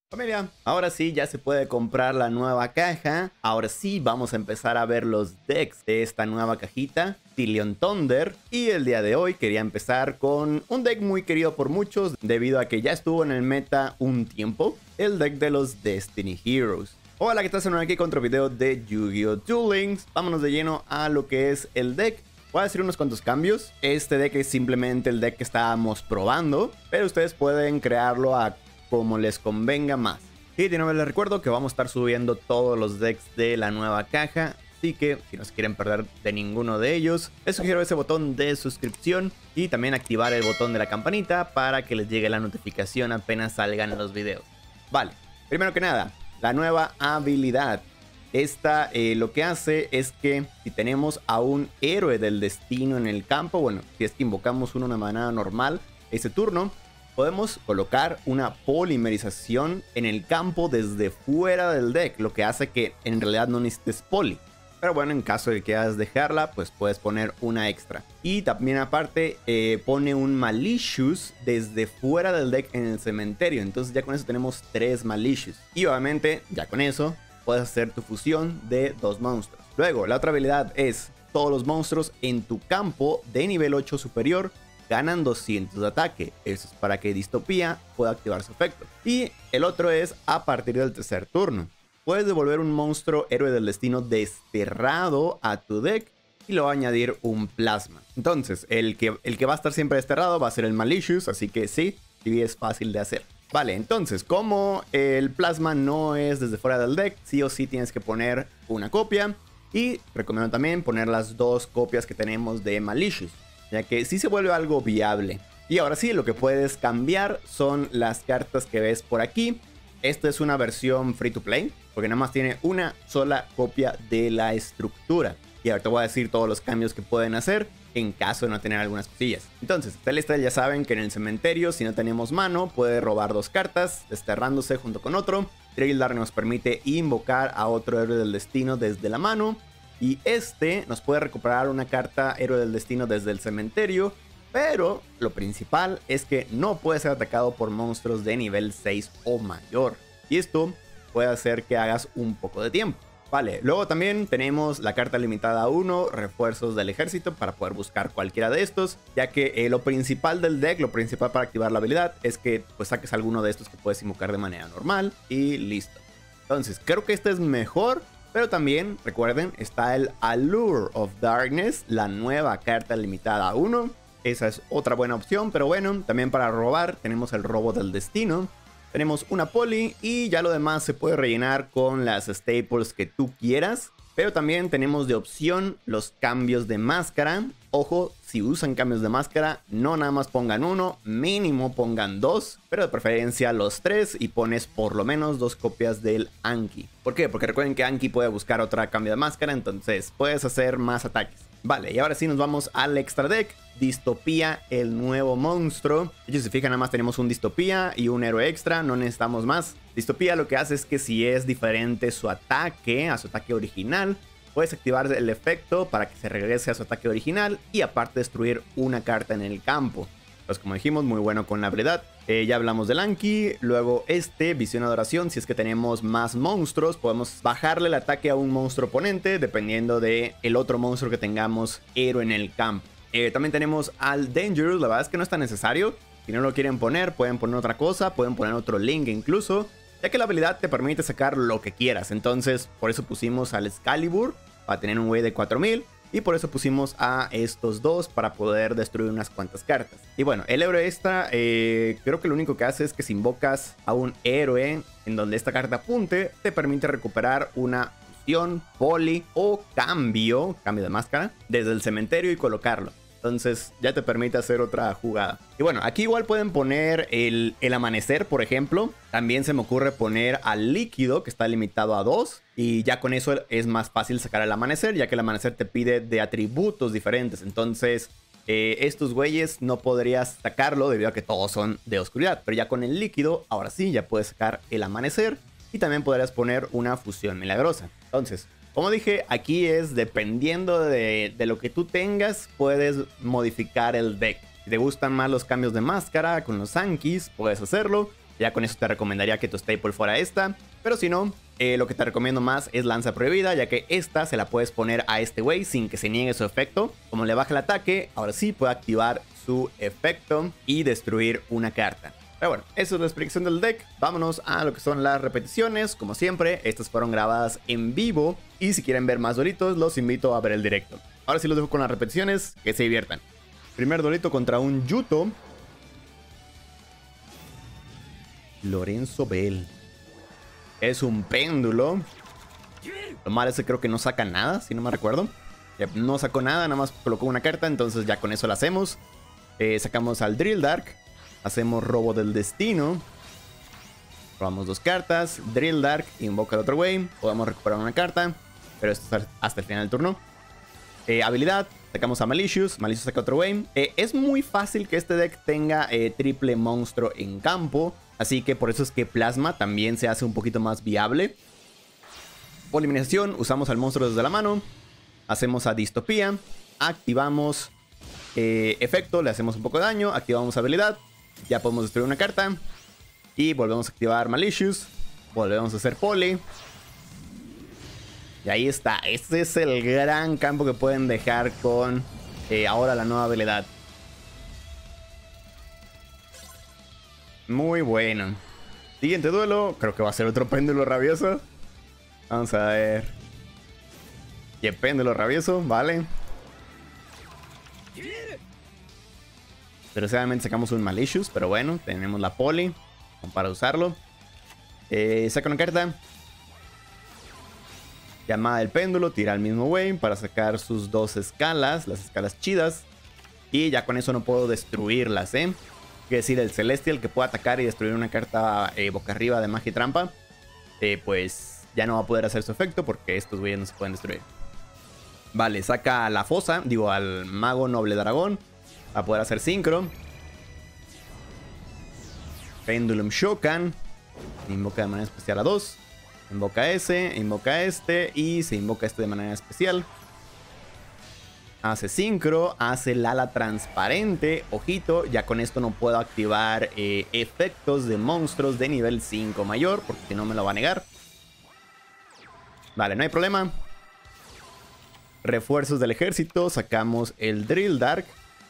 Familia, ahora sí ya se puede comprar la nueva caja. Ahora sí vamos a empezar a ver los decks de esta nueva cajita, Tilion Thunder. Y el día de hoy quería empezar con un deck muy querido por muchos debido a que ya estuvo en el meta un tiempo, el deck de los Destiny Heroes. Hola, ¿qué tal? Soy aquí con otro video de Yu-Gi-Oh! Duel Links. Vámonos de lleno a lo que es el deck. Voy a decir unos cuantos cambios. Este deck es simplemente el deck que estábamos probando, pero ustedes pueden crearlo a como les convenga más. Y de nuevo les recuerdo que vamos a estar subiendo todos los decks de la nueva caja, así que si no se quieren perder de ninguno de ellos, les sugiero ese botón de suscripción y también activar el botón de la campanita para que les llegue la notificación apenas salgan los videos. Vale, primero que nada, la nueva habilidad. Esta lo que hace es que si tenemos a un héroe del destino en el campo, bueno, si es que invocamos uno de manera normal ese turno, podemos colocar una polimerización en el campo desde fuera del deck, lo que hace que en realidad no necesites poli. Pero bueno, en caso de que quieras dejarla, pues puedes poner una extra. Y también aparte pone un Malicious desde fuera del deck en el cementerio. Entonces ya con eso tenemos 3 Malicious. Y obviamente ya con eso puedes hacer tu fusión de 2 monstruos. Luego la otra habilidad es todos los monstruos en tu campo de nivel 8 superior ganan 200 de ataque. Eso es para que Distopía pueda activar su efecto. Y el otro es a partir del tercer turno. Puedes devolver un monstruo héroe del destino desterrado a tu deck y le va a añadir un plasma. Entonces, el que va a estar siempre desterrado va a ser el Malicious, así que sí es fácil de hacer. Vale, entonces, como el plasma no es desde fuera del deck, sí o sí tienes que poner una copia. Y recomiendo también poner las 2 copias que tenemos de Malicious, ya que sí se vuelve algo viable. Y ahora sí, lo que puedes cambiar son las cartas que ves por aquí. Esta es una versión free to play, porque nada más tiene una sola copia de la estructura. Y ahora te voy a decir todos los cambios que pueden hacer en caso de no tener algunas cosillas. Entonces, esta lista ya saben que en el cementerio, si no tenemos mano, puede robar 2 cartas, desterrándose junto con otro. Traildar nos permite invocar a otro héroe del destino desde la mano. Y este nos puede recuperar una carta héroe del destino desde el cementerio. Pero lo principal es que no puede ser atacado por monstruos de nivel 6 o mayor. Y esto puede hacer que hagas un poco de tiempo. Vale, luego también tenemos la carta limitada a 1, refuerzos del ejército, para poder buscar cualquiera de estos. Ya que lo principal del deck, lo principal para activar la habilidad, es que pues saques alguno de estos que puedes invocar de manera normal y listo. Entonces creo que este es mejor. Pero también, recuerden, está el Allure of Darkness, la nueva carta limitada a 1. Esa es otra buena opción, pero bueno, también para robar tenemos el robo del destino. Tenemos una poli y ya lo demás se puede rellenar con las staples que tú quieras. Pero también tenemos de opción los cambios de máscara. Ojo, si usan cambios de máscara, no nada más pongan uno, mínimo pongan 2, pero de preferencia los 3 y pones por lo menos 2 copias del Anki. ¿Por qué? Porque recuerden que Anki puede buscar otra cambio de máscara, entonces puedes hacer más ataques. Vale, y ahora sí nos vamos al extra deck. Distopía, el nuevo monstruo. Ellos se fijan, nada más tenemos un Distopía y un héroe extra, no necesitamos más. Distopía lo que hace es que si es diferente su ataque a su ataque original, puedes activar el efecto para que se regrese a su ataque original y aparte destruir una carta en el campo. Pues como dijimos, muy bueno con la habilidad. Ya hablamos del Anki. Luego visión de adoración. Si es que tenemos más monstruos, podemos bajarle el ataque a un monstruo oponente dependiendo de el otro monstruo que tengamos héroe en el campo. También tenemos al Dangerous. La verdad es que no es tan necesario. Si no lo quieren poner, pueden poner otra cosa. Pueden poner otro Link incluso, ya que la habilidad te permite sacar lo que quieras. Entonces por eso pusimos al Excalibur, para tener un weight de 4000. Y por eso pusimos a estos 2 para poder destruir unas cuantas cartas. Y bueno, el héroe extra, creo que lo único que hace es que si invocas a un héroe en donde esta carta apunte, te permite recuperar una fusión, poli o cambio de máscara desde el cementerio y colocarlo. Entonces ya te permite hacer otra jugada. Y bueno, aquí igual pueden poner el amanecer, por ejemplo. También se me ocurre poner al líquido, que está limitado a 2. Y ya con eso es más fácil sacar el amanecer, ya que el amanecer te pide de atributos diferentes. Entonces estos güeyes no podrías sacarlo debido a que todos son de oscuridad. Pero ya con el líquido, ahora sí, ya puedes sacar el amanecer. Y también podrías poner una fusión milagrosa. Entonces, como dije, aquí es dependiendo de lo que tú tengas, puedes modificar el deck. Si te gustan más los cambios de máscara con los Ankis, puedes hacerlo. Ya con eso te recomendaría que tu staple fuera esta. Pero si no, lo que te recomiendo más es lanza prohibida, ya que esta se la puedes poner a este güey sin que se niegue su efecto. Como le baja el ataque, ahora sí puede activar su efecto y destruir una carta. Pero bueno, eso es la explicación del deck. Vámonos a lo que son las repeticiones. Como siempre, estas fueron grabadas en vivo. Y si quieren ver más duelitos, los invito a ver el directo. Ahora sí los dejo con las repeticiones, que se diviertan. Primer duelito contra un Yuto. Lorenzo Bell. Es un péndulo. Lo malo es que creo que no saca nada, si no me recuerdo. No sacó nada, nada más colocó una carta. Entonces ya con eso la hacemos. Sacamos al Drill Dark. Hacemos robo del destino. Robamos 2 cartas. Drill Dark, invoca el otro güey. Podemos recuperar una carta, pero esto es hasta el final del turno. Habilidad, sacamos a Malicious. Malicious saca otro güey. Es muy fácil que este deck tenga triple monstruo en campo. Así que por eso es que Plasma también se hace un poquito más viable. Polimerización, usamos al monstruo desde la mano. Hacemos a Distopía. Activamos efecto, le hacemos un poco de daño. Activamos habilidad. Ya podemos destruir una carta. Y volvemos a activar Malicious. Volvemos a hacer Poli. Y ahí está. Este es el gran campo que pueden dejar con ahora la nueva habilidad. Muy bueno. Siguiente duelo. Creo que va a ser otro péndulo rabioso. Vamos a ver. Y el péndulo rabioso, vale. Desgraciadamente sacamos un Malicious, pero bueno, tenemos la Poli para usarlo. Saca una carta. Llamada del péndulo, tira al mismo güey para sacar sus 2 escalas, las escalas chidas. Y ya con eso no puedo destruirlas, Quiere decir, el Celestial que puede atacar y destruir una carta boca arriba de magia y trampa, pues ya no va a poder hacer su efecto porque estos güeyes no se pueden destruir. Vale, saca a la fosa, digo al mago noble dragón, para poder hacer sincro. Pendulum Shokan. Invoca de manera especial a 2. Invoca ese, invoca este y se invoca este de manera especial. Hace sincro, hace el ala transparente. Ojito, ya con esto no puedo activar efectos de monstruos de nivel 5 mayor, porque si no me lo va a negar. Vale, no hay problema. Refuerzos del ejército, sacamos el Drill Dark.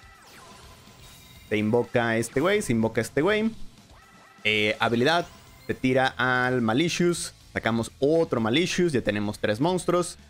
Se invoca este güey, se invoca este güey. Habilidad, se tira al Malicious. Sacamos otro Malicious, ya tenemos 3 monstruos.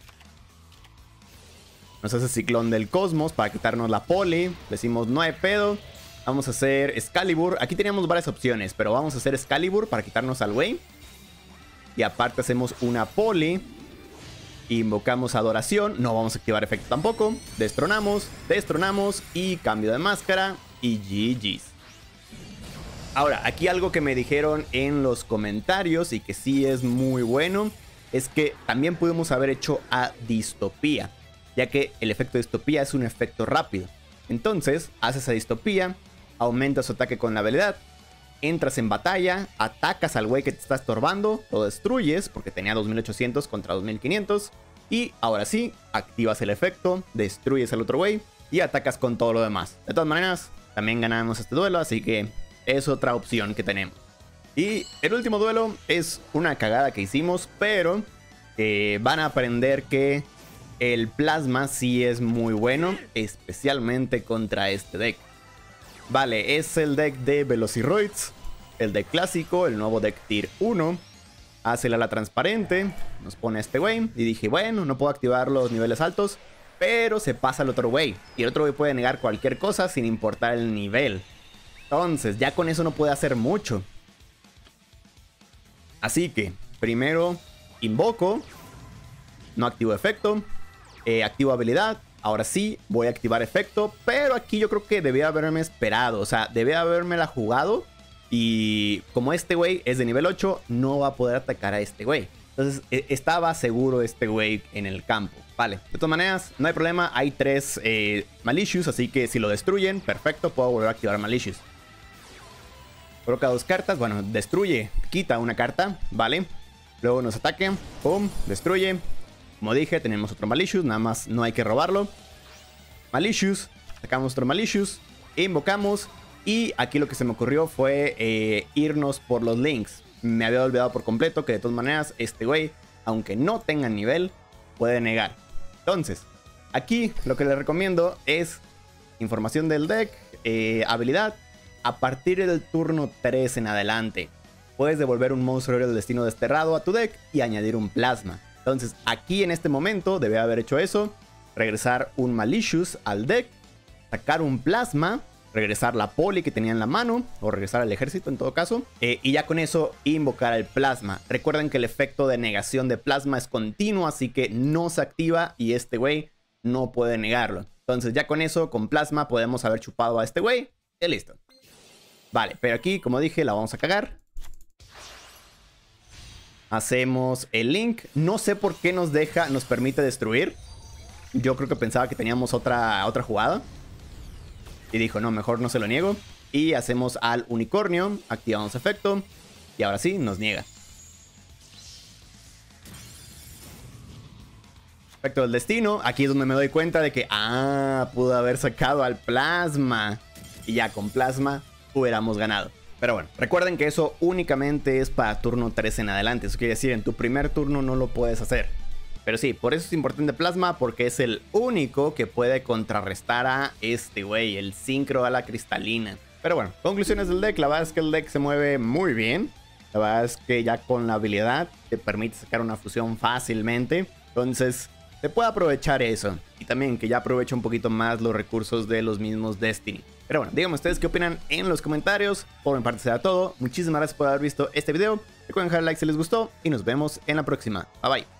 Nos hace Ciclón del Cosmos para quitarnos la Poli. Decimos, no hay pedo. Vamos a hacer Excalibur. Aquí teníamos varias opciones, pero vamos a hacer Excalibur para quitarnos al güey. Y aparte hacemos una Poli. Invocamos Adoración. No vamos a activar efecto tampoco. Destronamos, destronamos y cambio de máscara. Y GG's. Ahora, aquí algo que me dijeron en los comentarios y que sí es muy bueno, es que también pudimos haber hecho a Distopía, ya que el efecto de Distopía es un efecto rápido. Entonces, haces a Distopía, aumentas su ataque con la habilidad, entras en batalla, atacas al güey que te está estorbando, lo destruyes porque tenía 2800 contra 2500 y ahora sí, activas el efecto, destruyes al otro güey y atacas con todo lo demás. De todas maneras, también ganamos este duelo, así que es otra opción que tenemos. Y el último duelo es una cagada que hicimos, pero van a aprender que el Plasma sí es muy bueno, especialmente contra este deck. Vale, es el deck de Velociroids, el deck clásico, el nuevo deck Tier 1. Hace el ala transparente, nos pone a este güey. Y dije, bueno, no puedo activar los niveles altos, pero se pasa al otro güey. Y el otro güey puede negar cualquier cosa sin importar el nivel. Entonces, ya con eso no puede hacer mucho. Así que, primero, invoco. No activo efecto. Activo habilidad. Ahora sí, voy a activar efecto. Pero aquí yo creo que debía haberme esperado. O sea, debía haberme la jugado. Y como este güey es de nivel 8, no va a poder atacar a este güey. Entonces, estaba seguro este güey en el campo. Vale, de todas maneras, no hay problema. Hay 3 Malicious, así que si lo destruyen, perfecto, puedo volver a activar Malicious. Coloca 2 cartas, bueno, destruye, quita una carta, vale. Luego nos ataque, pum, destruye. Como dije, tenemos otro Malicious, nada más no hay que robarlo. Malicious, sacamos otro Malicious, invocamos Y aquí lo que se me ocurrió fue irnos por los links. Me había olvidado por completo que de todas maneras este güey, aunque no tenga nivel, puede negar. Entonces, aquí lo que les recomiendo es información del deck, habilidad. A partir del turno 3 en adelante, puedes devolver un monstruo del destino desterrado a tu deck y añadir un plasma. Entonces, aquí en este momento debe haber hecho eso. Regresar un Malicious al deck, sacar un plasma, regresar la poli que tenía en la mano, o regresar al ejército en todo caso, y ya con eso invocar el plasma. Recuerden que el efecto de negación de plasma es continuo, así que no se activa y este güey no puede negarlo. Entonces ya con eso, con plasma, podemos haber chupado a este güey y listo. Vale, pero aquí, como dije, la vamos a cagar. Hacemos el link. No sé por qué nos permite destruir. Yo creo que pensaba que teníamos otra jugada. Y dijo, no, mejor no se lo niego. Y hacemos al unicornio. Activamos efecto. Y ahora sí, nos niega. Efecto del destino. Aquí es donde me doy cuenta de que, pudo haber sacado al plasma. Y ya con plasma hubiéramos ganado. Pero bueno, recuerden que eso únicamente es para turno 3 en adelante. Eso quiere decir, en tu primer turno no lo puedes hacer. Pero sí, por eso es importante plasma, porque es el único que puede contrarrestar a este güey, el sincro a la cristalina. Pero bueno, conclusiones del deck. La verdad es que el deck se mueve muy bien. La verdad es que ya con la habilidad te permite sacar una fusión fácilmente. Entonces, se puede aprovechar eso. Y también que ya aprovecha un poquito más los recursos de los mismos Destiny. Pero bueno, díganme ustedes qué opinan en los comentarios. Por mi parte será todo. Muchísimas gracias por haber visto este video. Recuerden dejar like si les gustó y nos vemos en la próxima. Bye bye.